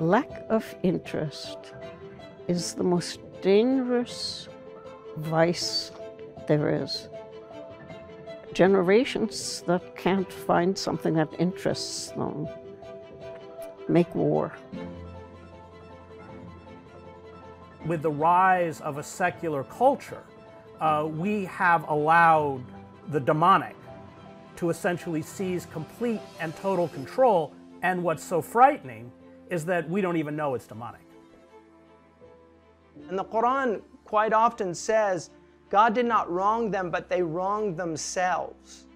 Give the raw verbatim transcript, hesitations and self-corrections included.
Lack of interest is the most dangerous vice there is. Generations that can't find something that interests them make war. With the rise of a secular culture, uh, we have allowed the demonic to essentially seize complete and total control, and what's so frightening is that we don't even know it's demonic. And the Quran quite often says, God did not wrong them, but they wronged themselves.